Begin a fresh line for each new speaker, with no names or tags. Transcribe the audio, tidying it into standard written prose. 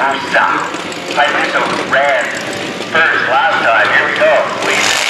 Hayabusa. Hayabusa ran first last time. Here we go. Squeeze.